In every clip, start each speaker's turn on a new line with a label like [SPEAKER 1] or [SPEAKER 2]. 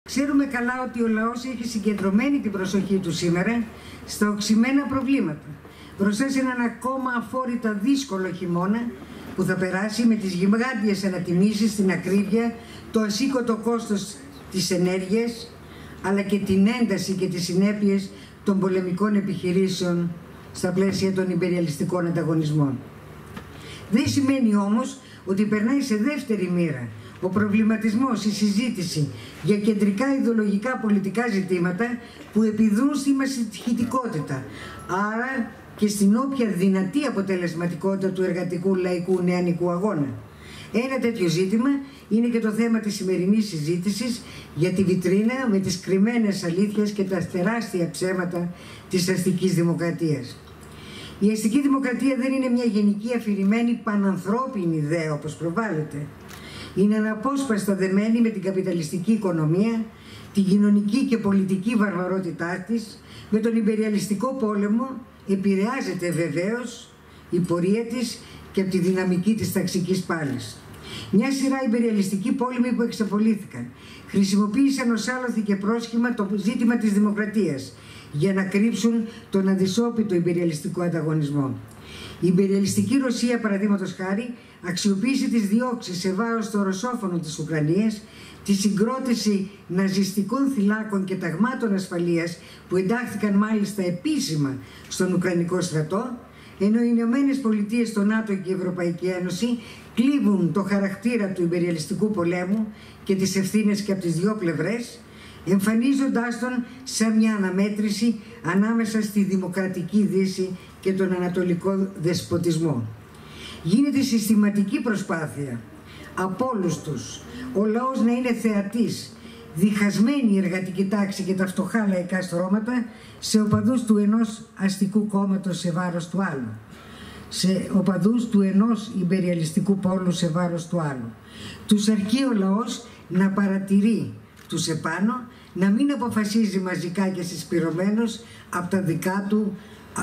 [SPEAKER 1] Ξέρουμε καλά ότι ο λαός έχει συγκεντρωμένη την προσοχή του σήμερα στα οξυμένα προβλήματα, μπροστά σε έναν ακόμα αφόρητα δύσκολο χειμώνα που θα περάσει με τις γιγάντιες ανατιμήσεις, την ακρίβεια, το ασήκωτο κόστος της ενέργειας, αλλά και την ένταση και τις συνέπειες των πολεμικών επιχειρήσεων στα πλαίσια των ιμπεριαλιστικών ανταγωνισμών. Δεν σημαίνει όμως ότι περνάει σε δεύτερη μοίρα ο προβληματισμός, η συζήτηση για κεντρικά ιδεολογικά πολιτικά ζητήματα που επιδρούν στη μασχητικότητα, άρα και στην όποια δυνατή αποτελεσματικότητα του εργατικού λαϊκού νεανικού αγώνα. Ένα τέτοιο ζήτημα είναι και το θέμα της σημερινής συζήτησης για τη βιτρίνα με τις κρυμμένες αλήθειες και τα τεράστια ψέματα της αστικής δημοκρατίας. Η αστική δημοκρατία δεν είναι μια γενική αφηρημένη πανανθρώπινη ιδέα όπως προβάλλεται. Είναι αναπόσπαστα δεμένη με την καπιταλιστική οικονομία, την κοινωνική και πολιτική βαρβαρότητά της, με τον ιμπεριαλιστικό πόλεμο, επηρεάζεται βεβαίως η πορεία της και από τη δυναμική της ταξικής πάλης. Μια σειρά ιμπεριαλιστικοί πόλεμοι που εξαπολύθηκαν χρησιμοποίησαν ως άλοθη και πρόσχημα το ζήτημα της δημοκρατίας για να κρύψουν τον αδυσόπιτο ιμπεριαλιστικό ανταγωνισμό. Η ιμπεριαλιστική Ρωσία, παραδείγματος χάρη, αξιοποίησε τις διώξεις σε βάρος των ρωσόφωνων της Ουκρανίας, τη συγκρότηση ναζιστικών θυλάκων και ταγμάτων ασφαλείας που εντάχθηκαν μάλιστα επίσημα στον Ουκρανικό στρατό, ενώ οι Ηνωμένες Πολιτείες, το ΝΑΤΟ και η Ευρωπαϊκή Ένωση κλείβουν το χαρακτήρα του ιμπεριαλιστικού πολέμου και τις ευθύνες και από τις δύο πλευρές, εμφανίζοντάς τον σαν μια αναμέτρηση ανάμεσα στη δημοκρατική Δύση και τον ανατολικό δεσποτισμό. Γίνεται συστηματική προσπάθεια από όλους τους ο λαός να είναι θεατής, διχασμένη η εργατική τάξη και τα φτωχά λαϊκά στρώματα σε οπαδούς του ενός αστικού κόμματος σε βάρος του άλλου, σε οπαδούς του ενός ιμπεριαλιστικού πόλου σε βάρος του άλλου. Τους αρκεί ο λαός να παρατηρεί τους επάνω, να μην αποφασίζει μαζικά και συσπηρωμένος από τα δικά του,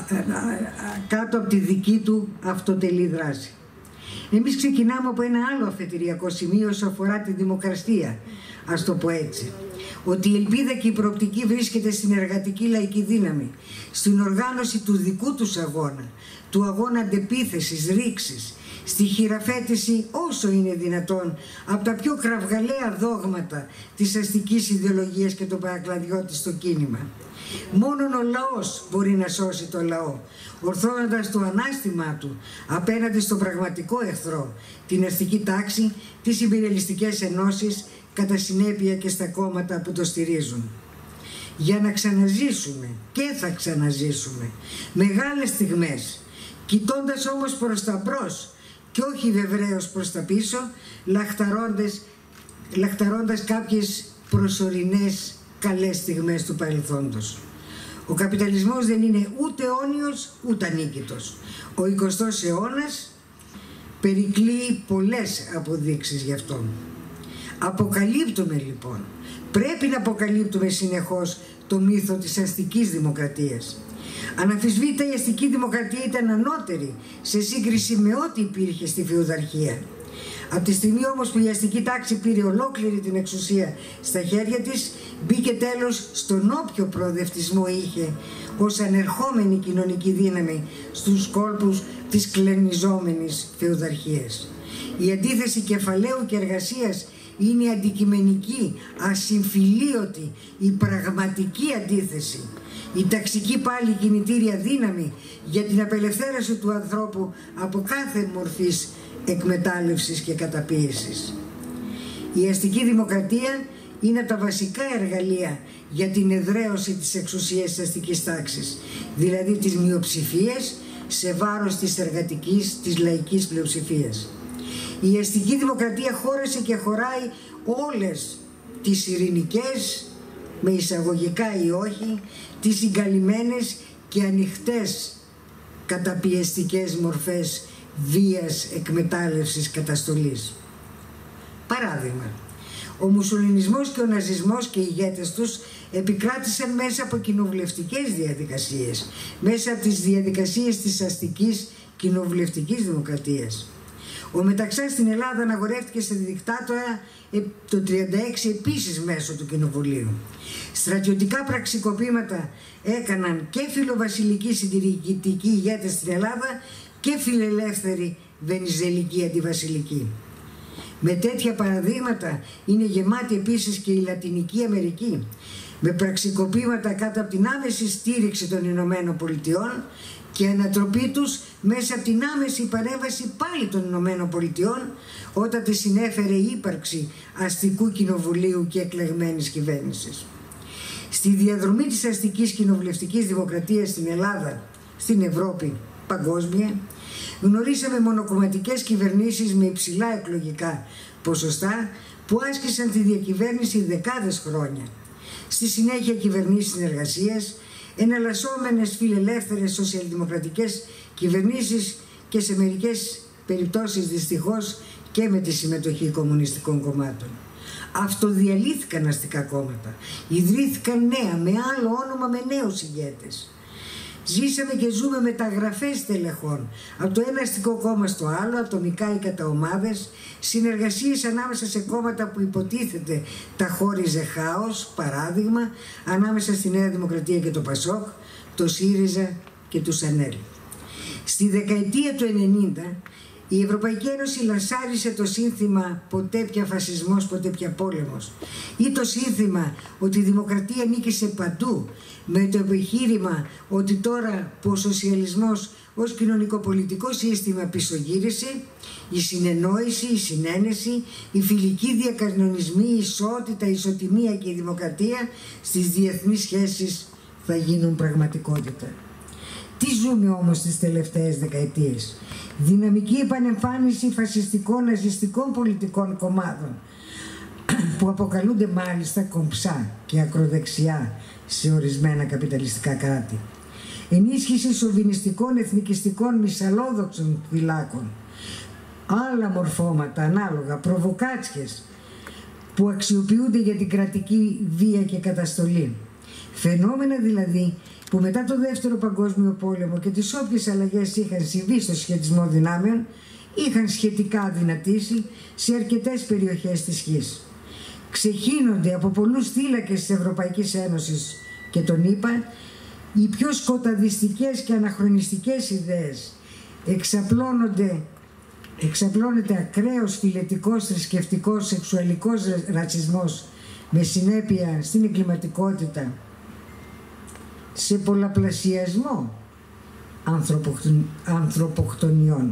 [SPEAKER 1] κάτω από τη δική του αυτοτελή δράση. Εμείς ξεκινάμε από ένα άλλο αφετηριακό σημείο όσο αφορά τη δημοκρατία, ας το πω έτσι. Ότι η ελπίδα και η προοπτική βρίσκεται στην εργατική λαϊκή δύναμη, στην οργάνωση του δικού τους αγώνα, του αγώνα αντεπίθεσης, ρήξης, στη χειραφέτηση όσο είναι δυνατόν από τα πιο κραυγαλαία δόγματα της αστικής ιδεολογίας και το παρακλαδιώτη στο κίνημα. Μόνον ο λαός μπορεί να σώσει το λαό, ορθώνοντας το ανάστημά του απέναντι στον πραγματικό εχθρό, την αστική τάξη, τις ιμπεριαλιστικές ενώσεις, κατά συνέπεια και στα κόμματα που το στηρίζουν. Για να ξαναζήσουμε και θα ξαναζήσουμε μεγάλες στιγμές, κοιτώντας όμως προς τα μπρος και όχι βεβαίως προς τα πίσω, λαχταρώντας κάποιες προσωρινές καλές στιγμές του παρελθόντος. Ο καπιταλισμός δεν είναι ούτε αιώνιος ούτε ανίκητος. Ο 20ος αιώνας περικλεί πολλές αποδείξεις γι' αυτόν. Αποκαλύπτουμε λοιπόν, πρέπει να αποκαλύπτουμε συνεχώς το μύθο της αστικής δημοκρατίας. Αναμφισβήτητα η αστική δημοκρατία ήταν ανώτερη σε σύγκριση με ό,τι υπήρχε στη φεουδαρχία. Από τη στιγμή όμως που η αστική τάξη πήρε ολόκληρη την εξουσία στα χέρια της, μπήκε τέλος στον όποιο προοδευτισμό είχε ως ανερχόμενη κοινωνική δύναμη στους κόλπους της κλενιζόμενης φεουδαρχίας. Η αντίθεση κεφαλαίου και εργασίας είναι η αντικειμενική, ασυμφιλίωτη, η πραγματική αντίθεση. Η ταξική πάλι κινητήρια δύναμη για την απελευθέρωση του ανθρώπου από κάθε μορφής εκμετάλλευσης και καταπίεσης. Η αστική δημοκρατία είναι τα βασικά εργαλεία για την εδραίωση της εξουσίας της αστικής τάξης, δηλαδή της μειοψηφίας σε βάρος της εργατικής, της λαϊκής πλειοψηφίας. Η αστική δημοκρατία χώρεσε και χωράει όλες τις ειρηνικές, με εισαγωγικά ή όχι, τις συγκαλυμμένες και ανοιχτές καταπιεστικές μορφές βίας, εκμετάλλευσης, καταστολής. Παράδειγμα, ο μουσουλινισμός και ο ναζισμός και οι ηγέτες τους επικράτησαν μέσα από κοινοβουλευτικές διαδικασίες, μέσα από τις διαδικασίες της αστικής κοινοβουλευτικής δημοκρατίας. Ο Μεταξάς στην Ελλάδα αναγορεύτηκε σε δικτάτορα το 1936 επίσης μέσω του Κοινοβουλίου. Στρατιωτικά πραξικοπήματα έκαναν και φιλοβασιλικοί συντηρητικοί ηγέτες στην Ελλάδα και φιλελεύθεροι βενιζελικοί αντιβασιλικοί. Με τέτοια παραδείγματα είναι γεμάτη επίσης και η Λατινική Αμερική, με πραξικοπήματα κάτω από την άμεση στήριξη των Ηνωμένων Πολιτειών και ανατροπή τους μέσα από την άμεση παρέμβαση πάλι των Ηνωμένων Πολιτειών, όταν τη συνέφερε η ύπαρξη αστικού κοινοβουλίου και εκλεγμένης κυβέρνησης. Στη διαδρομή της αστικής κοινοβουλευτικής δημοκρατίας στην Ελλάδα, στην Ευρώπη, παγκόσμια, γνωρίσαμε μονοκομματικές κυβερνήσεις με υψηλά εκλογικά ποσοστά που άσκησαν τη διακυβέρνηση δεκάδες χρόνια. Στη συνέχεια κυβερνήσεις συνεργασίας, εναλλασσόμενες φιλελεύθερες σοσιαλδημοκρατικές κυβερνήσεις και σε μερικές περιπτώσεις δυστυχώς και με τη συμμετοχή κομμουνιστικών κομμάτων. Αυτοδιαλύθηκαν αστικά κόμματα, ιδρύθηκαν νέα με άλλο όνομα, με νέους ηγέτες. Ζήσαμε και ζούμε μεταγραφές τελεχών από το ένα αστικό κόμμα στο άλλο, ατομικά ή κατά ομάδες, συνεργασίες ανάμεσα σε κόμματα που υποτίθεται τα χώριζε χάος, παράδειγμα, ανάμεσα στη Νέα Δημοκρατία και το Πασόκ, το ΣΥΡΙΖΑ και του ΣΑΝΕΛ. Στη δεκαετία του 90, η Ευρωπαϊκή Ένωση λανσάρισε το σύνθημα «Ποτέ πια φασισμός, ποτέ πια πόλεμος» ή το σύνθημα ότι η δημοκρατία νίκησε παντού, με το επιχείρημα ότι τώρα που ο σοσιαλισμός ως κοινωνικοπολιτικό σύστημα πισωγύρισε, η συνεννόηση, η συνένεση, οι φιλικοί διακανονισμοί, η ισότητα, η ισοτιμία και η δημοκρατία στις διεθνείς σχέσεις θα γίνουν πραγματικότητα. Τι ζούμε όμως τις τελευταίες δεκαετίες? Δυναμική επανεμφάνιση φασιστικών, ναζιστικών πολιτικών κομμάτων που αποκαλούνται μάλιστα κομψά και ακροδεξιά σε ορισμένα καπιταλιστικά κράτη. Ενίσχυση σοβινιστικών, εθνικιστικών, μυσαλλόδοξων φυλάκων. Άλλα μορφώματα ανάλογα, προβοκάτσιες που αξιοποιούνται για την κρατική βία και καταστολή. Φαινόμενα δηλαδή που μετά το Δεύτερο Παγκόσμιο Πόλεμο και τις όποιες αλλαγές είχαν συμβεί στο σχετισμό δυνάμεων είχαν σχετικά αδυνατήσει σε αρκετές περιοχές της γης. Ξεχύνονται από πολλούς θύλακες της Ευρωπαϊκής Ένωσης και των ΗΠΑ οι πιο σκοταδιστικές και αναχρονιστικές ιδέες. Εξαπλώνεται ακραίος φιλετικός, θρησκευτικός, σεξουαλικός ρατσισμός με συνέπεια στην εγκληματικότητα, σε πολλαπλασιασμό ανθρωποκτονιών.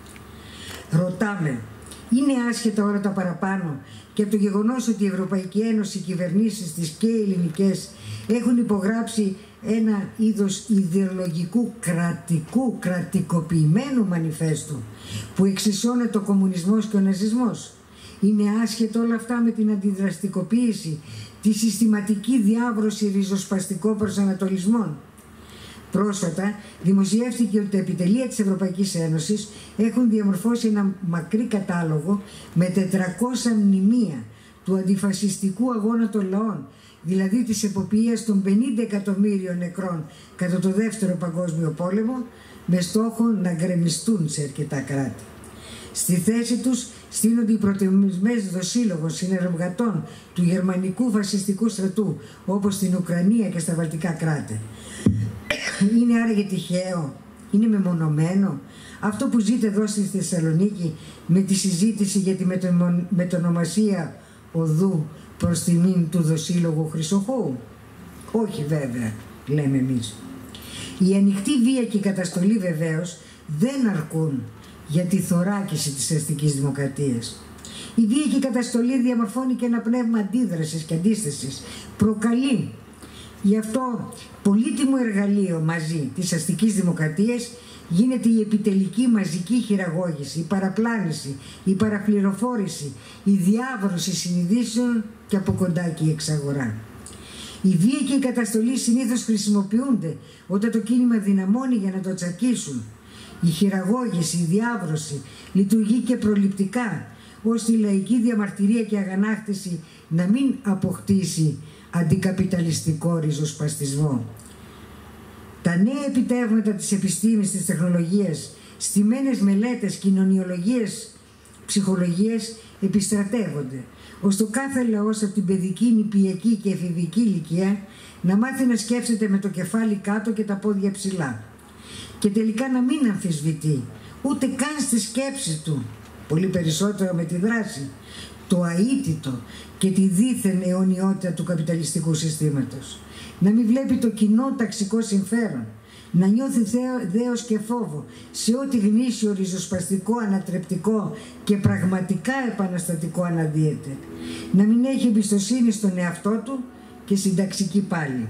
[SPEAKER 1] Ρωτάμε, είναι άσχετα όλα τα παραπάνω και από το γεγονός ότι η Ευρωπαϊκή Ένωση, οι κυβερνήσεις της και οι ελληνικές έχουν υπογράψει ένα είδος ιδεολογικού κρατικοποιημένου μανιφέστου που εξισώνεται το κομμουνισμός και ο ναζισμός? Είναι άσχετο όλα αυτά με την αντιδραστικοποίηση, τη συστηματική διάβρωση ριζοσπαστικών προσανατολισμών? Πρόσφατα δημοσιεύτηκε ότι τα επιτελεία της Ευρωπαϊκής Ένωσης έχουν διαμορφώσει ένα μακρύ κατάλογο με 400 μνημεία του αντιφασιστικού αγώνα των λαών, δηλαδή της εποπτείας των 50 εκατομμύριων νεκρών κατά το Δεύτερο Παγκόσμιο Πόλεμο, με στόχο να γκρεμιστούν σε αρκετά κράτη. Στη θέση τους στείνονται οι πρωτεμισμές δοσύλλογων συνεργατών του γερμανικού φασιστικού στρατού, όπως στην Ουκρανία και στα βαλτικά κράτη. Είναι άραγε τυχαίο? Είναι μεμονωμένο αυτό που ζείτε εδώ στη Θεσσαλονίκη με τη συζήτηση για τη μετονομασία οδού προς τιμήν του δοσύλλογου Χρυσοχώου? Όχι βέβαια, λέμε εμείς. Η ανοιχτή βία και η καταστολή βεβαίως δεν αρκούν για τη θωράκιση της αστικής δημοκρατίας. Η βία και η καταστολή διαμορφώνει και ένα πνεύμα αντίδρασης και αντίστασης. Προκαλεί. Γι' αυτό πολύτιμο εργαλείο μαζί της αστικής δημοκρατίας γίνεται η επιτελική μαζική χειραγώγηση, η παραπλάνηση, η παραπληροφόρηση, η διάβρωση συνειδήσεων και από κοντά και η εξαγορά. Η βία και η καταστολή συνήθως χρησιμοποιούνται όταν το κίνημα δυναμώνει για να το τσακίσουν. Η χειραγώγηση, η διάβρωση λειτουργεί και προληπτικά, ώστε η λαϊκή διαμαρτυρία και αγανάκτηση να μην αποκτήσει αντικαπιταλιστικό ριζοσπαστισμό. Τα νέα επιτεύγματα της επιστήμης, της τεχνολογίας, στημένες μελέτες, κοινωνιολογίες ψυχολογίας επιστρατεύονται, ώστε ο κάθε λαός από την παιδική, νηπιακή και εφηβική ηλικία να μάθει να σκέφτεται με το κεφάλι κάτω και τα πόδια ψηλά. Και τελικά να μην αμφισβητεί, ούτε καν στη σκέψη του, πολύ περισσότερο με τη δράση, το αίτητο και τη δίθεν αιωνιότητα του καπιταλιστικού συστήματος. Να μην βλέπει το κοινό ταξικό συμφέρον, να νιώθει δέος και φόβο σε ό,τι γνήσιο, ριζοσπαστικό, ανατρεπτικό και πραγματικά επαναστατικό αναδύεται. Να μην έχει εμπιστοσύνη στον εαυτό του και στην ταξική πάλη.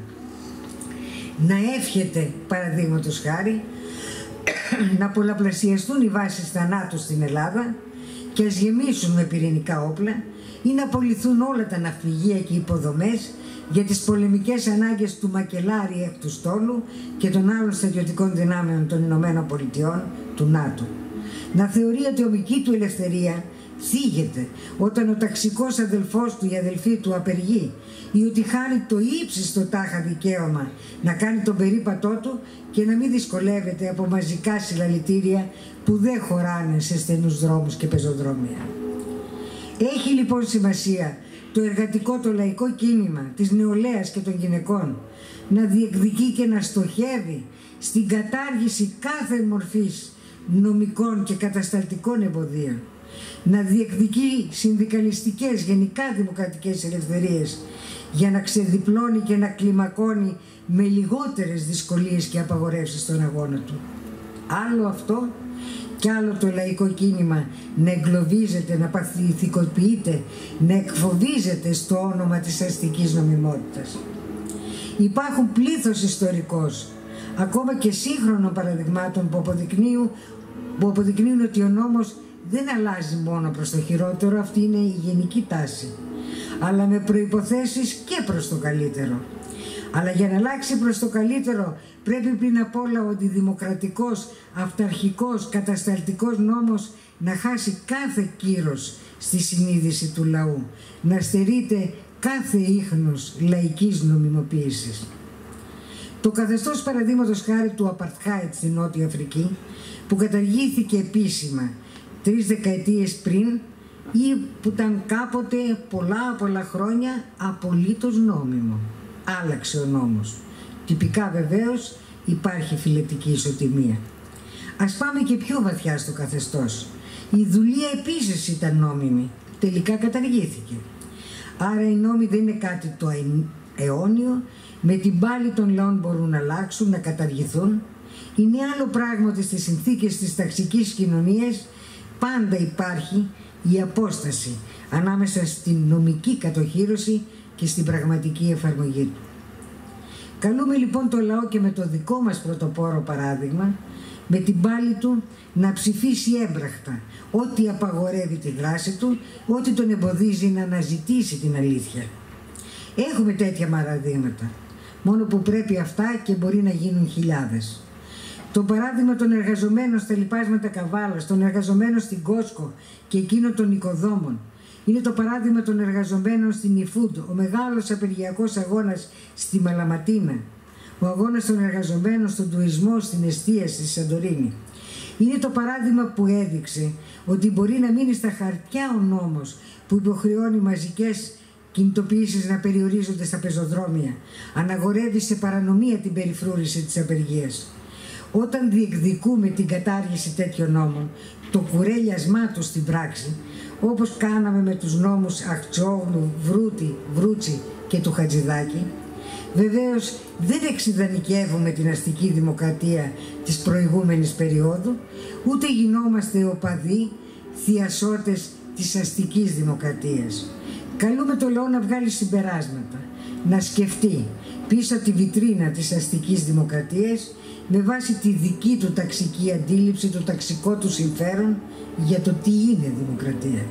[SPEAKER 1] Να εύχεται, παραδείγματος χάρη, να πολλαπλασιαστούν οι βάσεις θανάτου στην Ελλάδα και ας γεμίσουν με πυρηνικά όπλα ή να απολυθούν όλα τα ναυπηγεία και υποδομές για τις πολεμικές ανάγκες του Μακελάρη εκ του στόλου και των άλλων στρατιωτικών δυνάμεων των Ηνωμένων Πολιτειών, του ΝΑΤΟ. Να θεωρεί ότι η ατομική του ελευθερία θίγεται όταν ο ταξικός αδελφός του ή αδελφή του απεργεί ή ότι χάνει το ύψιστο τάχα δικαίωμα να κάνει τον περίπατό του και να μην δυσκολεύεται από μαζικά συλλαλητήρια που δεν χωράνε σε στενούς δρόμους και πεζοδρόμια. Έχει λοιπόν σημασία το εργατικό, το λαϊκό κίνημα της νεολαίας και των γυναικών να διεκδικεί και να στοχεύει στην κατάργηση κάθε μορφής νομικών και κατασταλτικών εμποδίων, να διεκδικεί συνδικαλιστικές, γενικά δημοκρατικές ελευθερίες για να ξεδιπλώνει και να κλιμακώνει με λιγότερες δυσκολίες και απαγορεύσεις στον αγώνα του. Άλλο αυτό κι άλλο το λαϊκό κίνημα να εγκλωβίζεται, να παθητικοποιείται, να εκφοβίζεται στο όνομα της αστικής νομιμότητας. Υπάρχουν πλήθος ιστορικός, ακόμα και σύγχρονων παραδειγμάτων που αποδεικνύουν ότι ο νόμος δεν αλλάζει μόνο προς το χειρότερο, αυτή είναι η γενική τάση, αλλά με προϋποθέσεις και προς το καλύτερο. Αλλά για να αλλάξει προς το καλύτερο πρέπει πριν απ' όλα ο αντιδημοκρατικός, αυταρχικός, κατασταλτικός νόμος να χάσει κάθε κύρος στη συνείδηση του λαού, να στερείται κάθε ίχνος λαϊκής νομιμοποίησης. Το καθεστώς παραδείγματος χάρη του Απαρτχάιτ στη Νότια Αφρική, που καταργήθηκε επίσημα 3 δεκαετίες πριν ή που ήταν κάποτε πολλά χρόνια απολύτως νόμιμο. Άλλαξε ο νόμος. Τυπικά βεβαίως υπάρχει φυλετική ισοτιμία. Ας πάμε και πιο βαθιά στο καθεστώς. Η δουλεία επίσης ήταν νόμιμη. Τελικά καταργήθηκε. Άρα οι νόμοι δεν είναι κάτι το αιώνιο. Με την πάλη των λαών μπορούν να αλλάξουν, να καταργηθούν. Είναι άλλο πράγμα ότι στις συνθήκες της ταξικής κοινωνίας πάντα υπάρχει η απόσταση ανάμεσα στην νομική κατοχύρωση και στην πραγματική εφαρμογή του. Καλούμε λοιπόν το λαό και με το δικό μας πρωτοπόρο παράδειγμα, με την πάλη του να ψηφίσει έμπραχτα ό,τι απαγορεύει τη δράση του, ό,τι τον εμποδίζει να αναζητήσει την αλήθεια. Έχουμε τέτοια παραδείγματα, μόνο που πρέπει αυτά και μπορεί να γίνουν χιλιάδες. Το παράδειγμα των εργαζομένων στα λοιπάσματα Καβάλας, των εργαζομένων στην Κόσκο και εκείνων των οικοδόμων. Είναι το παράδειγμα των εργαζομένων στην Ιφούντ, ο μεγάλος απεργιακός αγώνας στη Μαλαματίνα, ο αγώνας των εργαζομένων στον τουρισμό, στην εστίαση, στη Σαντορίνη. Είναι το παράδειγμα που έδειξε ότι μπορεί να μείνει στα χαρτιά ο νόμος που υποχρεώνει μαζικές κινητοποιήσεις να περιορίζονται στα πεζοδρόμια, αναγορεύει σε παρανομία την περιφρούρηση της απεργίας. Όταν διεκδικούμε την κατάργηση τέτοιων νόμων, το κουρέλιασμά τους στην πράξη, όπως κάναμε με τους νόμους Αχτσόγλου, Βρούτσι και του Χατζηδάκη, βεβαίως δεν εξιδανικεύουμε την αστική δημοκρατία της προηγούμενης περίοδου, ούτε γινόμαστε οπαδοί, θειασότες της αστικής δημοκρατίας. Καλούμε το λαό να βγάλει συμπεράσματα, να σκεφτεί πίσω από τη βιτρίνα της αστικής δημοκρατίας με βάση τη δική του ταξική αντίληψη, το ταξικό του συμφέρον για το τι είναι δημοκρατία.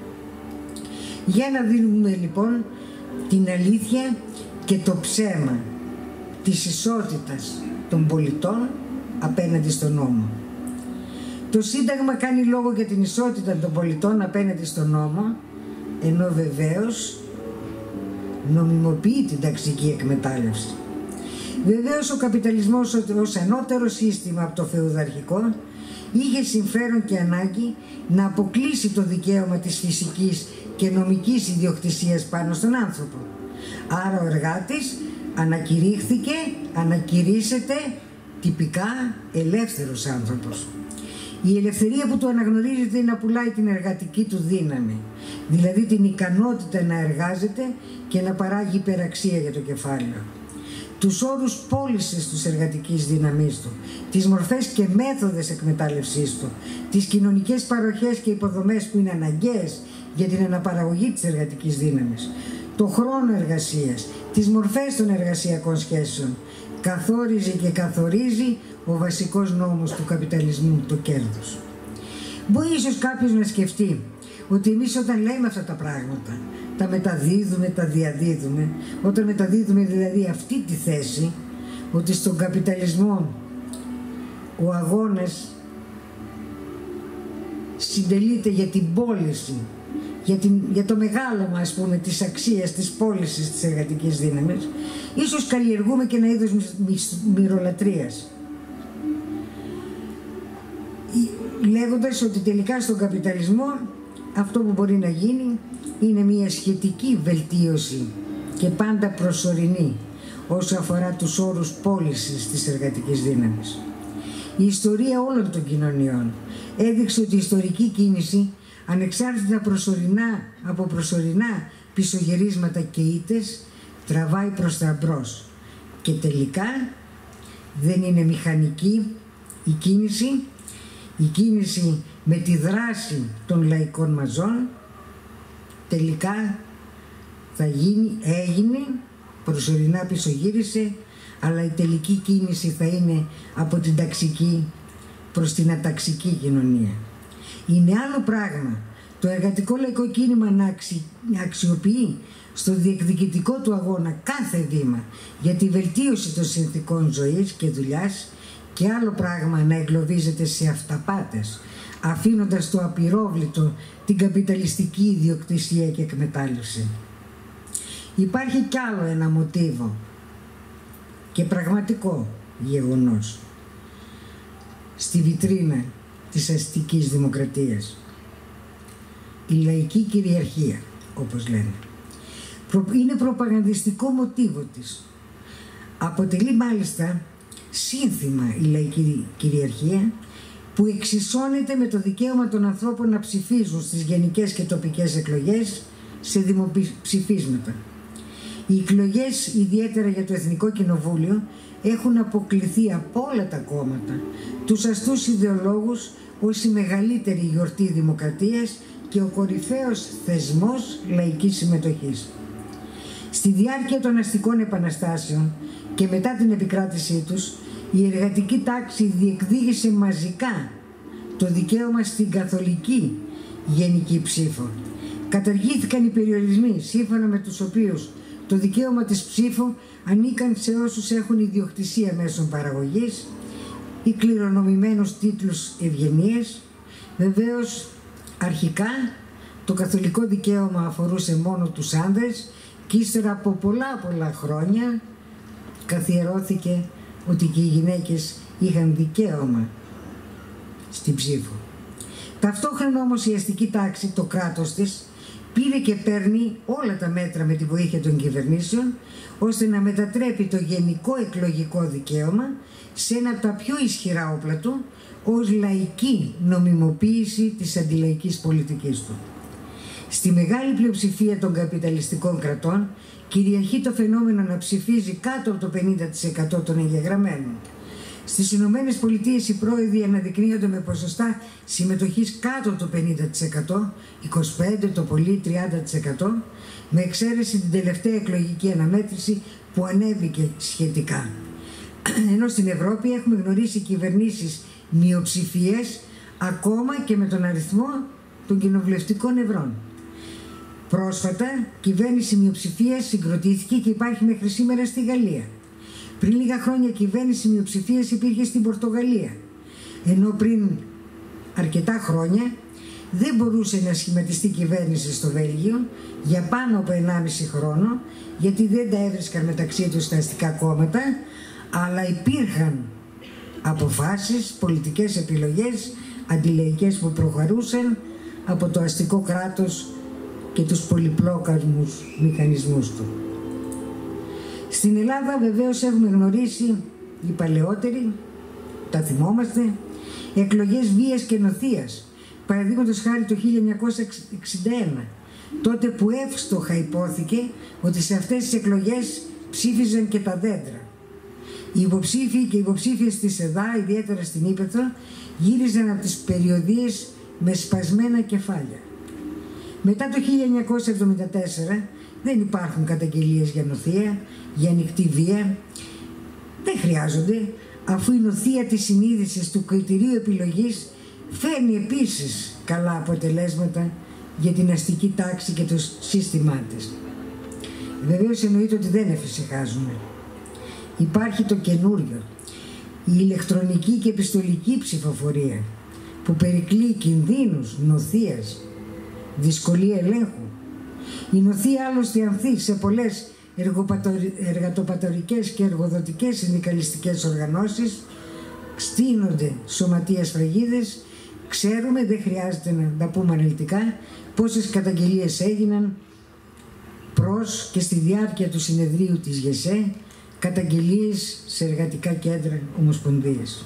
[SPEAKER 1] Για να δίνουμε λοιπόν την αλήθεια και το ψέμα της ισότητας των πολιτών απέναντι στον νόμο. Το Σύνταγμα κάνει λόγο για την ισότητα των πολιτών απέναντι στον νόμο, ενώ βεβαίως νομιμοποιεί την ταξική εκμετάλλευση. Βεβαίως ο καπιταλισμός ως ανώτερο σύστημα από το φεουδαρχικό είχε συμφέρον και ανάγκη να αποκλείσει το δικαίωμα της φυσικής και νομικής ιδιοκτησίας πάνω στον άνθρωπο. Άρα ο εργάτης ανακηρύσσεται τυπικά ελεύθερος άνθρωπος. Η ελευθερία που του αναγνωρίζεται είναι να πουλάει την εργατική του δύναμη, δηλαδή την ικανότητα να εργάζεται και να παράγει υπεραξία για το κεφάλαιο. Τους όρους πώλησης της εργατικής δύναμής του, τις μορφές και μέθοδες εκμετάλλευσής του, τις κοινωνικές παροχές και υποδομές που είναι αναγκαίες για την αναπαραγωγή της εργατικής δύναμης, το χρόνο εργασίας, τις μορφές των εργασιακών σχέσεων, καθόριζε και καθορίζει ο βασικός νόμος του καπιταλισμού, το κέρδος. Μπορεί ίσως κάποιος να σκεφτεί ότι εμείς όταν λέμε αυτά τα πράγματα, τα μεταδίδουμε, τα διαδίδουμε, όταν μεταδίδουμε δηλαδή αυτή τη θέση, ότι στον καπιταλισμό ο αγώνας συντελείται για την πώληση, για το μεγάλωμα, ας πούμε, της αξίας της πώλησης της εργατικής δύναμης, ίσως καλλιεργούμε και ένα είδος μυρολατρείας, λέγοντας ότι τελικά στον καπιταλισμό αυτό που μπορεί να γίνει είναι μια σχετική βελτίωση και πάντα προσωρινή όσο αφορά τους όρους πώλησης της εργατικής δύναμης. Η ιστορία όλων των κοινωνιών έδειξε ότι η ιστορική κίνηση, ανεξάρτητα από προσωρινά πισωγυρίσματα και ήττες, τραβάει προς τα μπρος και τελικά δεν είναι μηχανική η κίνηση με τη δράση των λαϊκών μαζών, τελικά έγινε, προσωρινά πισωγύρισε, αλλά η τελική κίνηση θα είναι από την ταξική προς την αταξική κοινωνία. Είναι άλλο πράγμα το εργατικό λαϊκό κίνημα να αξιοποιεί στο διεκδικητικό του αγώνα κάθε βήμα για τη βελτίωση των συνθηκών ζωής και δουλειάς, και άλλο πράγμα να εγκλωβίζεται σε αυταπάτες, αφήνοντας το απειρόβλητο την καπιταλιστική ιδιοκτησία και εκμετάλλευση. Υπάρχει κι άλλο ένα μοτίβο και πραγματικό γεγονός στη βιτρίνα της αστικής δημοκρατίας. Η λαϊκή κυριαρχία, όπως λένε. Είναι προπαγανδιστικό μοτίβο της. Αποτελεί μάλιστα σύνθημα η λαϊκή κυριαρχία, που εξισώνεται με το δικαίωμα των ανθρώπων να ψηφίζουν στις γενικές και τοπικές εκλογές σε δημοψηφίσματα. Οι εκλογές, ιδιαίτερα για το Εθνικό Κοινοβούλιο, έχουν αποκλειθεί από όλα τα κόμματα, τους αστούς ιδεολόγους, ως η μεγαλύτερη γιορτή δημοκρατίας και ο κορυφαίος θεσμός λαϊκής συμμετοχής. Στη διάρκεια των αστικών επαναστάσεων και μετά την επικράτησή τους, η εργατική τάξη διεκδίκησε μαζικά το δικαίωμα στην καθολική γενική ψήφο. Καταργήθηκαν οι περιορισμοί σύμφωνα με τους οποίους το δικαίωμα της ψήφου ανήκαν σε όσους έχουν ιδιοκτησία μέσων παραγωγής ή κληρονομημένους τίτλους ευγενίες. Βεβαίως, αρχικά το καθολικό δικαίωμα αφορούσε μόνο τους άνδρες και ύστερα από πολλά χρόνια καθιερώθηκε ότι και οι γυναίκες είχαν δικαίωμα στην ψήφο. Ταυτόχρονα όμως η αστική τάξη, το κράτος της, πήρε και παίρνει όλα τα μέτρα με τη βοήθεια των κυβερνήσεων, ώστε να μετατρέπει το γενικό εκλογικό δικαίωμα σε ένα από τα πιο ισχυρά όπλα του, ως λαϊκή νομιμοποίηση της αντιλαϊκής πολιτικής του. Στη μεγάλη πλειοψηφία των καπιταλιστικών κρατών κυριαρχεί το φαινόμενο να ψηφίζει κάτω από το 50% των εγγεγραμμένων. Στις Ηνωμένες Πολιτείες οι πρόεδροι αναδεικνύονται με ποσοστά συμμετοχής κάτω από το 50%, 25% το πολύ 30%, με εξαίρεση την τελευταία εκλογική αναμέτρηση που ανέβηκε σχετικά. Ενώ στην Ευρώπη έχουμε γνωρίσει κυβερνήσεις μειοψηφίες ακόμα και με τον αριθμό των κοινοβουλευτικών εδρών. Πρόσφατα, κυβέρνηση μειοψηφίας συγκροτήθηκε και υπάρχει μέχρι σήμερα στη Γαλλία. Πριν λίγα χρόνια κυβέρνηση μειοψηφίας υπήρχε στην Πορτογαλία. Ενώ πριν αρκετά χρόνια δεν μπορούσε να σχηματιστεί κυβέρνηση στο Βέλγιο για πάνω από 1,5 χρόνο, γιατί δεν τα έβρισκαν μεταξύ τους τα αστικά κόμματα, αλλά υπήρχαν αποφάσεις, πολιτικές επιλογές αντιλαϊκές που προχωρούσαν από το αστικό κράτος και τους πολυπλόκαρμους μηχανισμούς του. Στην Ελλάδα βεβαίως έχουμε γνωρίσει οι παλαιότεροι, τα θυμόμαστε, εκλογές βίας και νοθείας, παραδείγματος χάρη το 1961, τότε που εύστοχα υπόθηκε ότι σε αυτές τις εκλογές ψήφιζαν και τα δέντρα. Οι υποψήφοι και οι υποψήφιες της ΕΔΑ, ιδιαίτερα στην Ήπεθρο, γύριζαν από τις περιοδίες με σπασμένα κεφάλια. Μετά το 1974 δεν υπάρχουν καταγγελίες για νοθεία, για ανοιχτή βία. Δεν χρειάζονται, αφού η νοθεία της συνείδησης του κριτηρίου επιλογής φέρνει επίσης καλά αποτελέσματα για την αστική τάξη και το σύστημά της. Βεβαίως εννοείται ότι δεν εφησυχάζουμε. Υπάρχει το καινούριο, η ηλεκτρονική και επιστολική ψηφοφορία, που περικλεί κινδύνους νοθείας, δυσκολία ελέγχου. Η νοθεία άλλωστε ανθεί σε πολλές εργατοπατορικές και εργοδοτικές συνδικαλιστικές οργανώσεις, στείνονται σωματείες σφραγίδες. Ξέρουμε, δεν χρειάζεται να τα πούμε αναλυτικά, πόσες καταγγελίες έγιναν προς και στη διάρκεια του συνεδρίου της ΓΕΣΕ, καταγγελίες σε εργατικά κέντρα, ομοσπονδίες.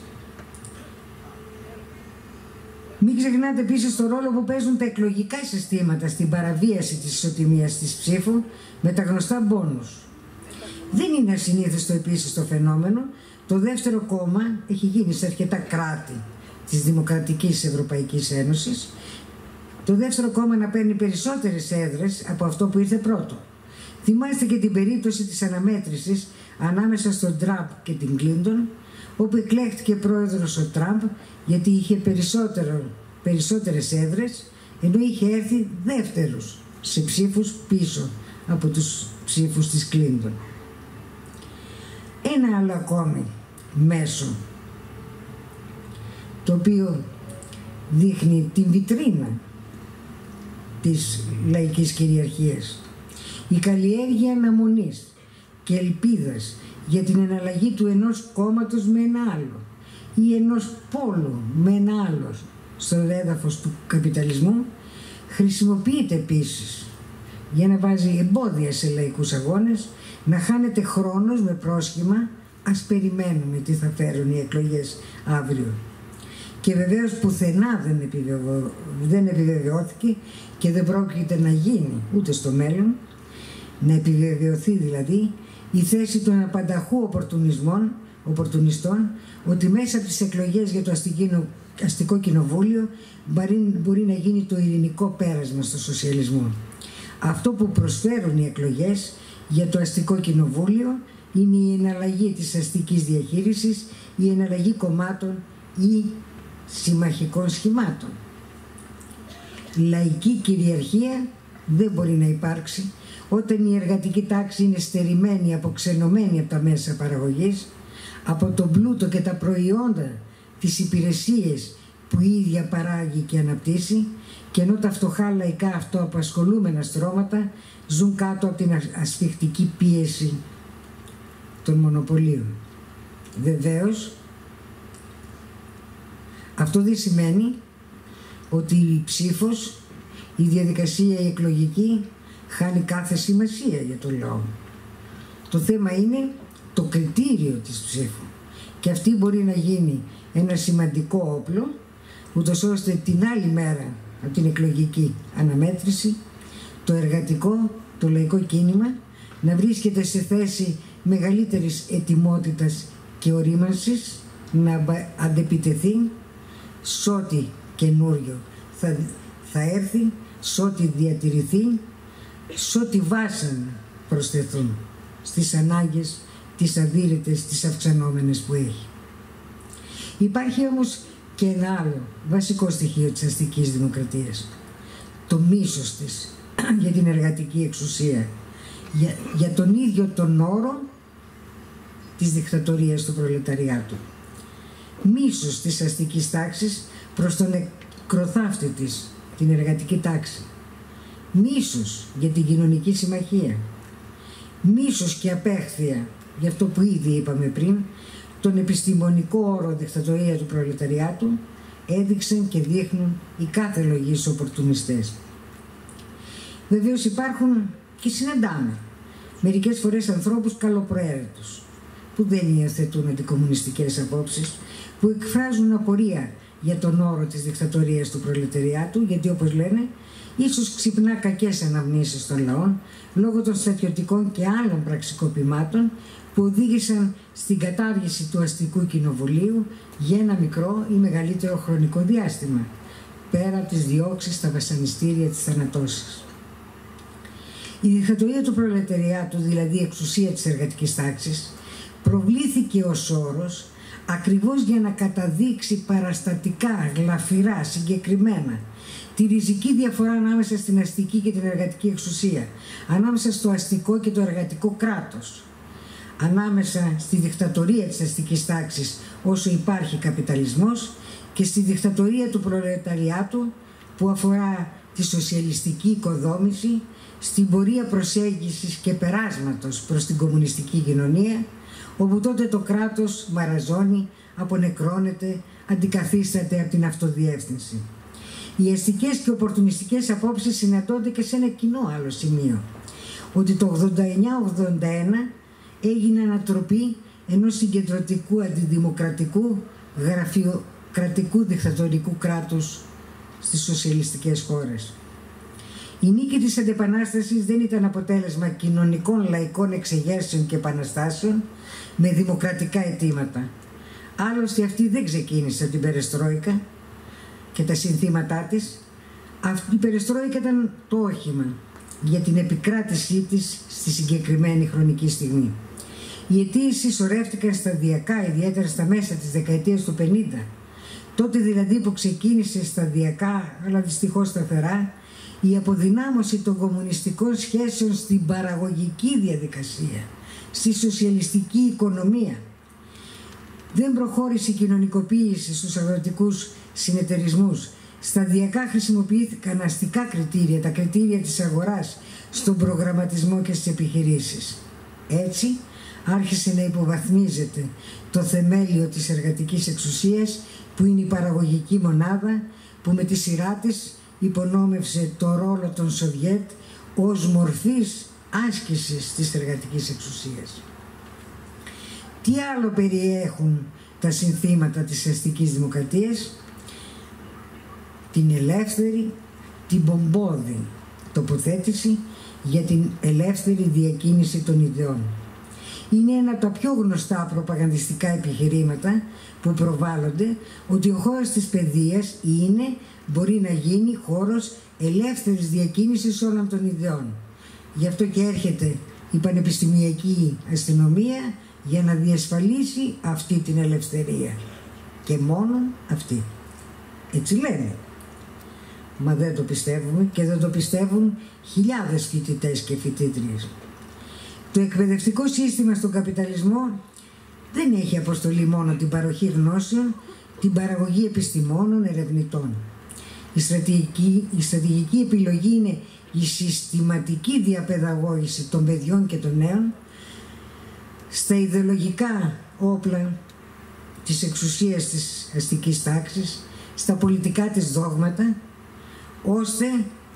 [SPEAKER 1] Μην ξεχνάτε επίσης το ρόλο που παίζουν τα εκλογικά συστήματα στην παραβίαση της ισοτιμίας της ψήφου με τα γνωστά μπόνους. Δεν είναι ασυνήθιστο επίσης το φαινόμενο. Το δεύτερο κόμμα έχει γίνει σε αρκετά κράτη της Δημοκρατικής Ευρωπαϊκής Ένωσης. Το δεύτερο κόμμα να παίρνει περισσότερες έδρες από αυτό που ήρθε πρώτο. Θυμάστε και την περίπτωση της αναμέτρησης ανάμεσα στον Τραμπ και την Κλίντον, όπου εκλέχτηκε πρόεδρος ο Τραμπ γιατί είχε περισσότερες έδρες, ενώ είχε έρθει δεύτερος σε ψήφους πίσω από τους ψήφους της Κλίντον. Ένα άλλο ακόμη μέσο, το οποίο δείχνει την βιτρίνα της λαϊκής κυριαρχίας, η καλλιέργεια αναμονής και ελπίδας για την εναλλαγή του ενός κόμματος με ένα άλλο ή ενός πόλου με ένα άλλο στο έδαφος του καπιταλισμού, χρησιμοποιείται επίσης για να βάζει εμπόδια σε λαϊκούς αγώνες, να χάνεται χρόνος με πρόσχημα «ας περιμένουμε τι θα φέρουν οι εκλογές αύριο». Και βεβαίως πουθενά δεν επιβεβαιώθηκε και δεν πρόκειται να γίνει ούτε στο μέλλον, να επιβεβαιωθεί δηλαδή η θέση των απανταχού οπορτουνιστών ότι μέσα από τις εκλογές για το αστικό κοινοβούλιο μπορεί να γίνει το ειρηνικό πέρασμα στο σοσιαλισμό. Αυτό που προσφέρουν οι εκλογές για το αστικό κοινοβούλιο είναι η εναλλαγή της αστικής διαχείρισης, η εναλλαγή κομμάτων ή συμμαχικών σχημάτων. Λαϊκή κυριαρχία δεν μπορεί να υπάρξει όταν η εργατική τάξη είναι στερημένη, αποξενωμένη από τα μέσα παραγωγής, από τον πλούτο και τα προϊόντα, τις υπηρεσίες που η ίδια παράγει και αναπτύσσει, και ενώ τα φτωχά λαϊκά αυτοαπασχολούμενα στρώματα ζουν κάτω από την ασφιχτική πίεση των μονοπωλίων. Βεβαίως, αυτό δεν σημαίνει ότι η ψήφος, η διαδικασία η εκλογική χάνει κάθε σημασία για τον λαό. Το θέμα είναι το κριτήριο της ψήφου, και αυτή μπορεί να γίνει ένα σημαντικό όπλο, ούτως ώστε την άλλη μέρα από την εκλογική αναμέτρηση το εργατικό, το λαϊκό κίνημα να βρίσκεται σε θέση μεγαλύτερης ετοιμότητας και ορίμανσης να αντεπιτεθεί σ' ό,τι καινούριο θα έρθει, σ' ό,τι διατηρηθεί, σ' ό,τι βάσανα προσθεθούν στις ανάγκες, τις αδύρυτες, τις αυξανόμενες που έχει. Υπάρχει όμως και ένα άλλο βασικό στοιχείο της αστικής δημοκρατίας, το μίσος της για την εργατική εξουσία, για τον ίδιο τον όρο της δικτατορίας του προλεταριάτου. Μίσος της αστικής τάξης προς τον νεκροθάφτη της, την εργατική τάξη. Μίσος για την κοινωνική συμμαχία. Μίσος και απέχθεια για αυτό που ήδη είπαμε πριν, τον επιστημονικό όρο δικτατορία του προλεταριάτου έδειξαν και δείχνουν οι κάθε λογής οπορτουνιστές. Βεβαίως υπάρχουν και συναντάμε μερικές φορές ανθρώπους καλοπροαίρετους που δεν υιοθετούν αντικομμουνιστικές απόψεις, που εκφράζουν απορία για τον όρο της δικτατορίας του προλεταριάτου, γιατί όπως λένε ίσως ξυπνά κακές αναμνήσεις των λαών λόγω των στρατιωτικών και άλλων πραξικοπημάτων που οδήγησαν στην κατάργηση του αστικού κοινοβουλίου για ένα μικρό ή μεγαλύτερο χρονικό διάστημα, πέρα από τις διώξεις στα βασανιστήρια της θανατώσης. Η δικτατορία του προλεταριάτου, δηλαδή η εξουσία της εργατικής τάξης, προβλήθηκε ως όρος ακριβώς για να καταδείξει παραστατικά, γλαφυρά, συγκεκριμένα τη ριζική διαφορά ανάμεσα στην αστική και την εργατική εξουσία, ανάμεσα στο αστικό και το εργατικό κράτος, ανάμεσα στη δικτατορία της αστικής τάξης όσο υπάρχει καπιταλισμός και στη δικτατορία του προλεταριάτου που αφορά τη σοσιαλιστική οικοδόμηση, στην πορεία προσέγγισης και περάσματος προς την κομμουνιστική κοινωνία, όπου τότε το κράτος μαραζώνει, απονεκρώνεται, αντικαθίσταται από την αυτοδιεύθυνση. Οι αστικές και οπορτουνιστικές απόψεις συναντώνται και σε ένα κοινό άλλο σημείο, ότι το 89-81 έγινε ανατροπή ενός συγκεντρωτικού αντιδημοκρατικού γραφειοκρατικού δικτατορικού κράτους στις σοσιαλιστικές χώρες. Η νίκη της αντεπανάστασης δεν ήταν αποτέλεσμα κοινωνικών λαϊκών εξεγέρσεων και επαναστάσεων με δημοκρατικά αιτήματα. Άλλωστε αυτή δεν ξεκίνησε από την Περεστρόικα και τα συνθήματά της. Αυτή η Περεστρόικα ήταν το όχημα για την επικράτησή της στη συγκεκριμένη χρονική στιγμή. Οι αιτίες συσσωρεύτηκαν σταδιακά, ιδιαίτερα στα μέσα της δεκαετίας του 50, τότε δηλαδή που ξεκίνησε σταδιακά, αλλά δυστυχώς σταθερά, η αποδυνάμωση των κομμουνιστικών σχέσεων στην παραγωγική διαδικασία, στη σοσιαλιστική οικονομία. Δεν προχώρησε η κοινωνικοποίηση στους αγροτικούς συνεταιρισμούς. Σταδιακά χρησιμοποιήθηκαν αστικά κριτήρια, τα κριτήρια της αγοράς, στον προγραμματισμό και στις επιχειρήσεις. Έτσι, άρχισε να υποβαθμίζεται το θεμέλιο της εργατικής εξουσίας, που είναι η παραγωγική μονάδα, που με τη σειρά της υπονόμευσε το ρόλο των Σοβιέτ ως μορφής άσκησης της εργατικής εξουσίας. Τι άλλο περιέχουν τα συνθήματα της αστικής δημοκρατίας? Την ελεύθερη, την πομπόδη τοποθέτηση για την ελεύθερη διακίνηση των ιδεών. Είναι ένα από τα πιο γνωστά προπαγανδιστικά επιχειρήματα που προβάλλονται, ότι ο χώρος της παιδείας μπορεί να γίνει χώρος ελεύθερης διακίνησης όλων των ιδεών. Γι' αυτό και έρχεται η πανεπιστημιακή αστυνομία για να διασφαλίσει αυτή την ελευθερία. Και μόνο αυτή. Έτσι λένε. Μα δεν το πιστεύουμε, και δεν το πιστεύουν χιλιάδες φοιτητές και φοιτήτριες. Το εκπαιδευτικό σύστημα στον καπιταλισμό δεν έχει αποστολή μόνο την παροχή γνώσεων, την παραγωγή επιστημόνων, ερευνητών. Η στρατηγική επιλογή είναι η συστηματική διαπαιδαγώγηση των παιδιών και των νέων στα ιδεολογικά όπλα της εξουσίας της αστικής τάξης, στα πολιτικά της δόγματα, ώστε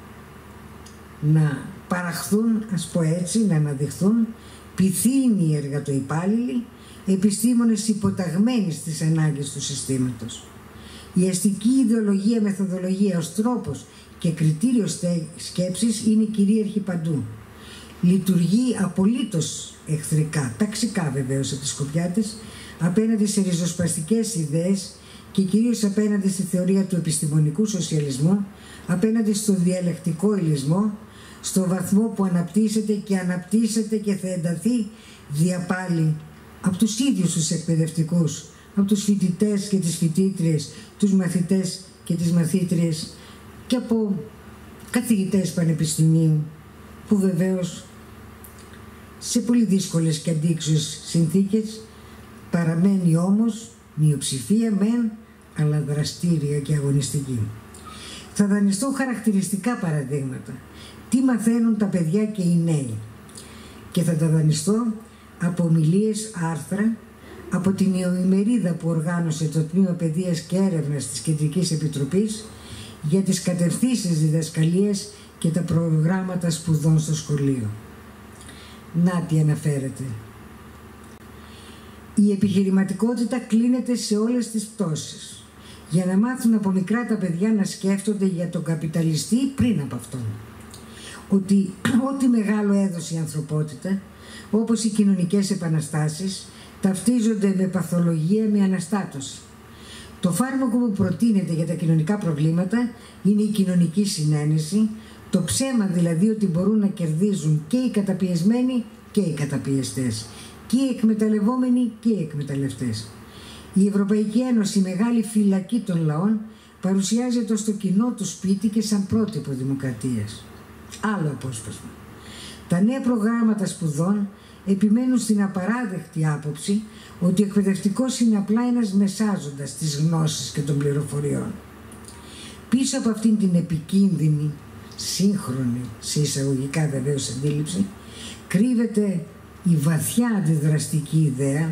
[SPEAKER 1] να παραχθούν, ας πω έτσι, να αναδειχθούν πυθύνοι εργατοϊπάλληλοι, επιστήμονες υποταγμένοι στις ανάγκες του συστήματος. Η αστική ιδεολογία, μεθοδολογία ως τρόπος και κριτήριο σκέψης είναι κυρίαρχη παντού. Λειτουργεί απολύτως εχθρικά, ταξικά βεβαίως από τη σκοπιά της, απέναντι σε ριζοσπαστικές ιδέες και κυρίως απέναντι στη θεωρία του επιστημονικού σοσιαλισμού, απέναντι στο διαλεκτικό υλισμό, στο βαθμό που αναπτύσσεται και θα ενταθεί διαπάλη από τους ίδιους τους εκπαιδευτικούς, από τους φοιτητές και τις φοιτήτριες, τους μαθητές και τις μαθήτριες και από καθηγητές πανεπιστημίου, που βεβαίως σε πολύ δύσκολες και αντίξωες συνθήκες παραμένει όμως μειοψηφία μεν, αλλά δραστήρια και αγωνιστική. Θα δανειστώ χαρακτηριστικά παραδείγματα. Τι μαθαίνουν τα παιδιά και οι νέοι. Και θα τα δανειστώ από ομιλίες, άρθρα, από την ημερίδα που οργάνωσε το Τμήμα Παιδείας και Έρευνας της Κεντρικής Επιτροπής για τις κατευθύνσεις διδασκαλίας και τα προγράμματα σπουδών στο σχολείο. Να τι αναφέρεται. Η επιχειρηματικότητα κλείνεται σε όλες τις πτώσεις, για να μάθουν από μικρά τα παιδιά να σκέφτονται για τον καπιταλιστή πριν από αυτόν. Ότι ό,τι μεγάλο έδωσε η ανθρωπότητα, όπως οι κοινωνικές επαναστάσεις, ταυτίζονται με παθολογία, με αναστάτωση. Το φάρμακο που προτείνεται για τα κοινωνικά προβλήματα είναι η κοινωνική συνένεση, το ψέμα δηλαδή ότι μπορούν να κερδίζουν και οι καταπιεσμένοι και οι καταπιεστές, και οι εκμεταλλευόμενοι και οι εκμεταλλευτές. Η Ευρωπαϊκή Ένωση, η μεγάλη φυλακή των λαών, παρουσιάζεται στο κοινό του σπίτι και σαν πρότυπο δημοκρατίας. Άλλο απόσπασμα. Τα νέα προγράμματα σπουδών επιμένουν στην απαράδεκτη άποψη ότι ο εκπαιδευτικός είναι απλά ένας μεσάζοντας της γνώσης και των πληροφοριών. Πίσω από αυτήν την επικίνδυνη, σύγχρονη, σε εισαγωγικά βεβαίως αντίληψη, κρύβεται η βαθιά αντιδραστική ιδέα,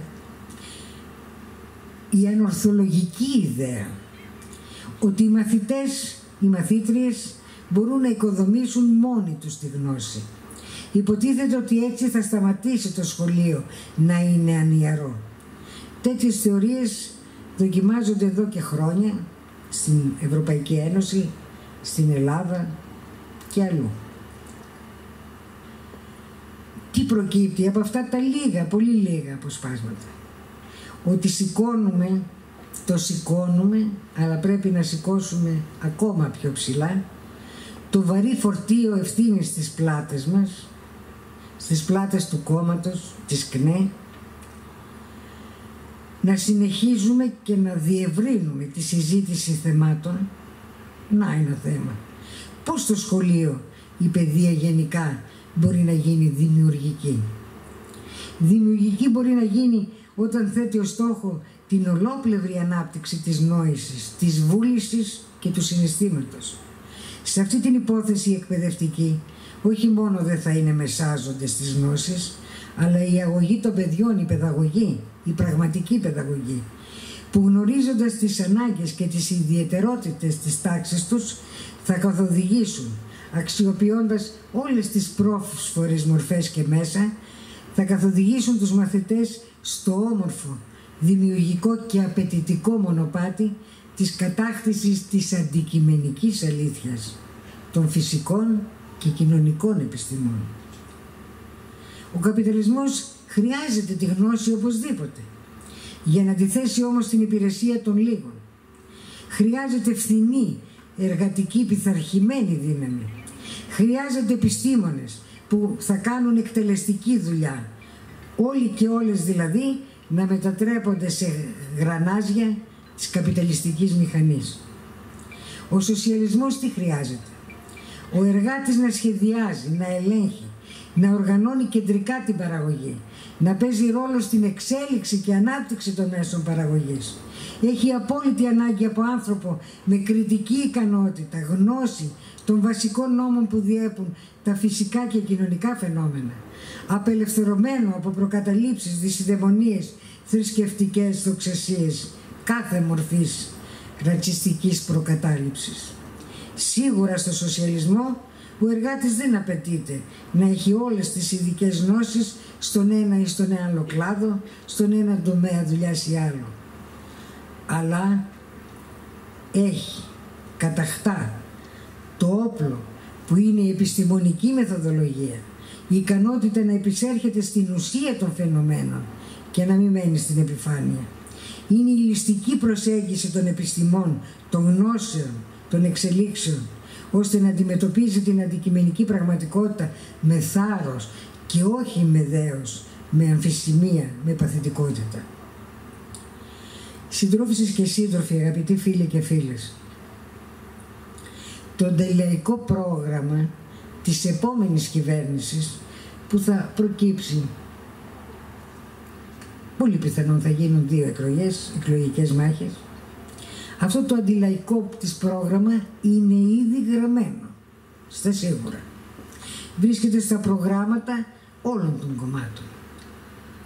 [SPEAKER 1] η ανορθολογική ιδέα, ότι οι μαθητές, οι μαθήτριες μπορούν να οικοδομήσουν μόνοι τους τη γνώση. Υποτίθεται ότι έτσι θα σταματήσει το σχολείο να είναι ανιαρό. Τέτοιες θεωρίες δοκιμάζονται εδώ και χρόνια στην Ευρωπαϊκή Ένωση, στην Ελλάδα και αλλού. Τι προκύπτει από αυτά τα λίγα, πολύ λίγα αποσπάσματα? Ότι σηκώνουμε, αλλά πρέπει να σηκώσουμε ακόμα πιο ψηλά, το βαρύ φορτίο ευθύνης στις πλάτες μας, στις πλάτες του κόμματος, της ΚΝΕ, να συνεχίζουμε και να διευρύνουμε τη συζήτηση θεμάτων. Να είναι το θέμα. Πώς στο σχολείο η παιδεία γενικά μπορεί να γίνει δημιουργική? Δημιουργική μπορεί να γίνει όταν θέτει ως στόχο την ολόπλευρη ανάπτυξη της νόησης, της βούλησης και του συναισθήματος. Σε αυτή την υπόθεση η εκπαιδευτική όχι μόνο δεν θα είναι μεσάζοντες της γνώσης, αλλά η αγωγή των παιδιών, η παιδαγωγή, η πραγματική παιδαγωγή, που γνωρίζοντας τις ανάγκες και τις ιδιαιτερότητες της τάξης τους θα καθοδηγήσουν, αξιοποιώντας όλες τις πρόσφορες μορφές και μέσα, θα καθοδηγήσουν τους μαθητές στο όμορφο, δημιουργικό και απαιτητικό μονοπάτι της κατάκτησης της αντικειμενικής αλήθειας, των φυσικών και κοινωνικών επιστημών. Ο καπιταλισμός χρειάζεται τη γνώση οπωσδήποτε, για να τη θέσει όμως στην υπηρεσία των λίγων. Χρειάζεται φθηνή, εργατική, πειθαρχημένη δύναμη. Χρειάζεται επιστήμονες που θα κάνουν εκτελεστική δουλειά. Όλοι και όλες δηλαδή να μετατρέπονται σε γρανάζια της καπιταλιστικής μηχανής. Ο σοσιαλισμός τι χρειάζεται? Ο εργάτης να σχεδιάζει, να ελέγχει, να οργανώνει κεντρικά την παραγωγή, να παίζει ρόλο στην εξέλιξη και ανάπτυξη των μέσων παραγωγής. Έχει απόλυτη ανάγκη από άνθρωπο με κριτική ικανότητα, γνώση των βασικών νόμων που διέπουν τα φυσικά και κοινωνικά φαινόμενα, απελευθερωμένο από προκαταλήψεις, δυσιδαιμονίες, θρησκευτικές δοξασίες, κάθε μορφής ρατσιστικής προκατάληψης. Σίγουρα στο σοσιαλισμό ο εργάτης δεν απαιτείται να έχει όλες τις ειδικές γνώσεις στον ένα ή στον άλλο κλάδο, στον ένα τομέα δουλειάς ή άλλο. Αλλά έχει καταχτά το όπλο που είναι η επιστημονική μεθοδολογία, η ικανότητα να επισέρχεται στην ουσία των φαινομένων και να μην μένει στην επιφάνεια. Είναι η ληστική προσέγγιση των επιστημών, των γνώσεων, των εξελίξεων, ώστε να αντιμετωπίζει την αντικειμενική πραγματικότητα με θάρρος και όχι με δέος, με αμφισημία, με παθητικότητα. Συντρόφισσες και σύντροφοι, αγαπητοί φίλοι και φίλες, το τελεϊκό πρόγραμμα της επόμενης κυβέρνησης που θα προκύψει, πολύ πιθανόν θα γίνουν 2 εκλογικές μάχες, αυτό το αντιλαϊκό της πρόγραμμα είναι ήδη γραμμένο, στα σίγουρα. Βρίσκεται στα προγράμματα όλων των κομμάτων, που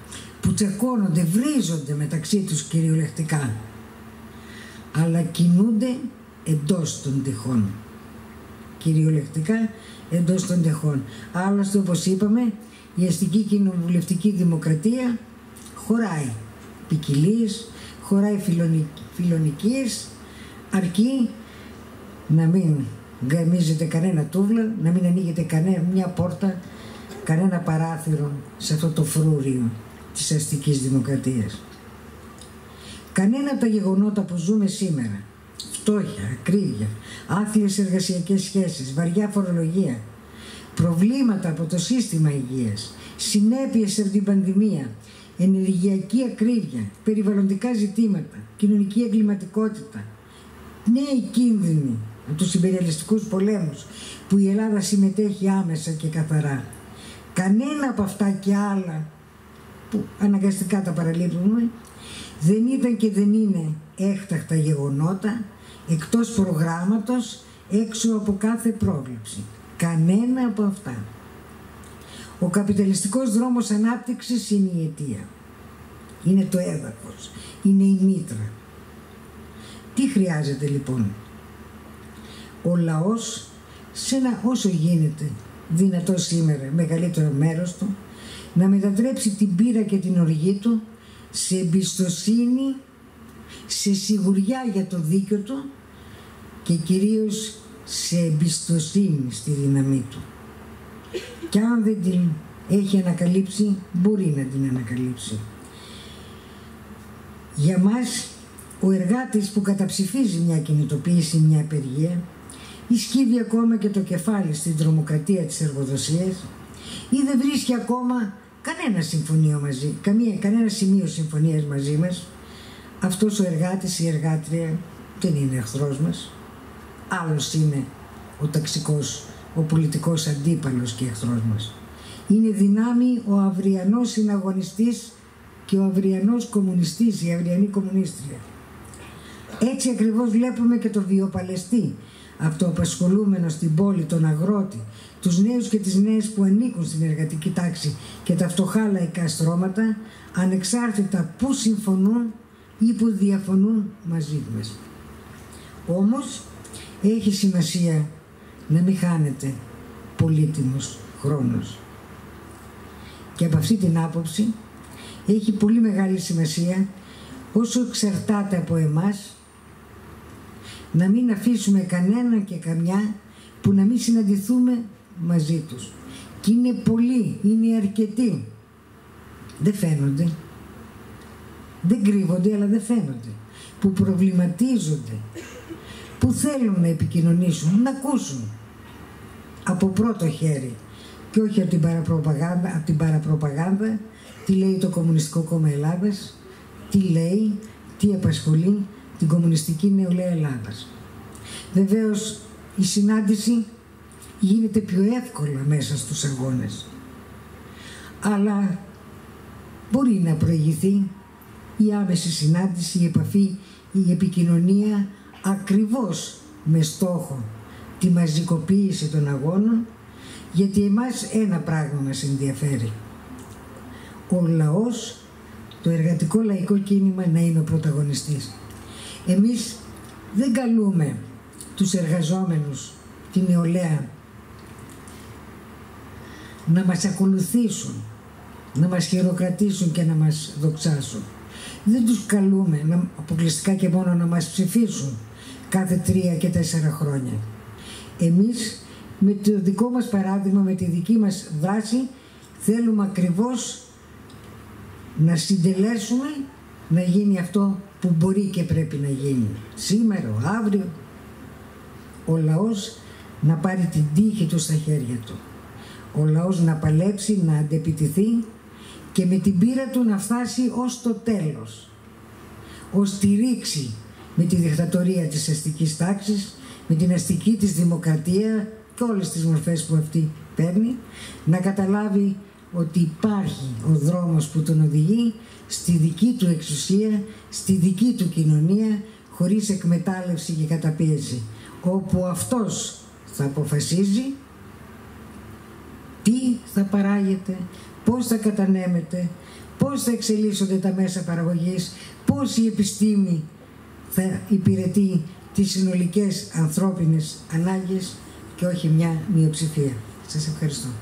[SPEAKER 1] που τσακώνονται, βρίζονται μεταξύ τους κυριολεκτικά, αλλά κινούνται εντός των τυχών. Κυριολεκτικά εντός των τυχών. Άλλωστε, όπως είπαμε, η αστική κοινοβουλευτική δημοκρατία χωράει ποικιλίες, χωράει φιλονικίες, αρκεί να μην γκαμίζεται κανένα τούβλα, να μην ανοίγεται μια πόρτα, κανένα παράθυρο σε αυτό το φρούριο της αστικής δημοκρατίας. Κανένα από τα γεγονότα που ζούμε σήμερα, φτώχεια, ακρίβεια, άθλιες εργασιακές σχέσεις, βαριά φορολογία, προβλήματα από το σύστημα υγείας, συνέπειες από την πανδημία, ενεργειακή ακρίβεια, περιβαλλοντικά ζητήματα, κοινωνική εγκληματικότητα, νέοι κίνδυνοι από τους ιμπεριαλιστικούς πολέμους που η Ελλάδα συμμετέχει άμεσα και καθαρά. Κανένα από αυτά και άλλα που αναγκαστικά τα παραλείπουμε δεν ήταν και δεν είναι έκτακτα γεγονότα, εκτός προγράμματος, έξω από κάθε πρόβλεψη. Κανένα από αυτά. Ο καπιταλιστικός δρόμος ανάπτυξης είναι η αιτία. Είναι το έδαφος. Είναι η μήτρα. Τι χρειάζεται λοιπόν? Ο λαός σε ένα όσο γίνεται δυνατό σήμερα μεγαλύτερο μέρος του να μετατρέψει την πείρα και την οργή του σε εμπιστοσύνη, σε σιγουριά για το δίκιο του και κυρίως σε εμπιστοσύνη στη δύναμή του. Και αν δεν την έχει ανακαλύψει, μπορεί να την ανακαλύψει. Για μας, ο εργάτης που καταψηφίζει μια κινητοποίηση, μια απεργία, ή σκύβει ακόμα και το κεφάλι στην τρομοκρατία της εργοδοσίας, ή δεν βρίσκει ακόμα κανένα σημείο συμφωνίας μαζί μας, αυτός ο εργάτης ή η εργάτρια δεν είναι εχθρός μας. Άλλος είναι ο ταξικός, ο πολιτικός αντίπαλος και εχθρός μας. Είναι δυνάμει ο αυριανός συναγωνιστής και ο αυριανός κομμουνιστής, η αυριανή κομμουνίστρια. Έτσι ακριβώς βλέπουμε και το βιοπαλαιστή, αυτοαπασχολούμενο στην πόλη, τον αγρότη, τους νέους και τις νέες που ανήκουν στην εργατική τάξη και τα φτωχά λαϊκά στρώματα, ανεξάρτητα που συμφωνούν ή που διαφωνούν μαζί μας. Όμως, έχει σημασία να μην χάνεται πολύτιμος χρόνος. Και από αυτή την άποψη έχει πολύ μεγάλη σημασία, όσο εξαρτάται από εμάς, να μην αφήσουμε κανέναν και καμιά που να μην συναντηθούμε μαζί τους. Και είναι πολλοί, είναι αρκετοί. Δεν φαίνονται. Δεν κρύβονται, αλλά δεν φαίνονται. Που προβληματίζονται, που θέλουν να επικοινωνήσουν, να ακούσουν από πρώτο χέρι και όχι από την παραπροπαγάνδα, τι λέει το Κομμουνιστικό Κόμμα Ελλάδας, τι λέει, τι απασχολεί την Κομμουνιστική Νεολαία Ελλάδας. Βεβαίως η συνάντηση γίνεται πιο εύκολα μέσα στους αγώνες, αλλά μπορεί να προηγηθεί η άμεση συνάντηση, η επαφή, η επικοινωνία ακριβώς με στόχο τη μαζικοποίηση των αγώνων, γιατί εμάς ένα πράγμα μας ενδιαφέρει. Ο λαός, το εργατικό λαϊκό κίνημα να είναι ο πρωταγωνιστής. Εμείς δεν καλούμε τους εργαζόμενους, τη νεολαία, να μας ακολουθήσουν, να μας χειροκρατήσουν και να μας δοξάσουν. Δεν τους καλούμε αποκλειστικά και μόνο να μας ψηφίσουν κάθε 3 και 4 χρόνια. Εμείς με το δικό μας παράδειγμα, με τη δική μας δράση, θέλουμε ακριβώς να συντελέσουμε να γίνει αυτό που μπορεί και πρέπει να γίνει. Σήμερα, αύριο, ο λαός να πάρει την τύχη του στα χέρια του. Ο λαός να παλέψει, να αντεπιτηθεί και με την πείρα του να φτάσει ως το τέλος. Ως τη ρήξη με τη δικτατορία της αστικής τάξης, με την αστική της δημοκρατία και όλες τις μορφές που αυτή παίρνει, να καταλάβει ότι υπάρχει ο δρόμος που τον οδηγεί στη δική του εξουσία, στη δική του κοινωνία, χωρίς εκμετάλλευση και καταπίεση, όπου αυτός θα αποφασίζει τι θα παράγεται, πώς θα κατανέμεται, πώς θα εξελίσσονται τα μέσα παραγωγής, πώς η επιστήμη θα υπηρετεί τις συνολικές ανθρώπινες ανάγκες και όχι μια μειοψηφία. Σας ευχαριστώ.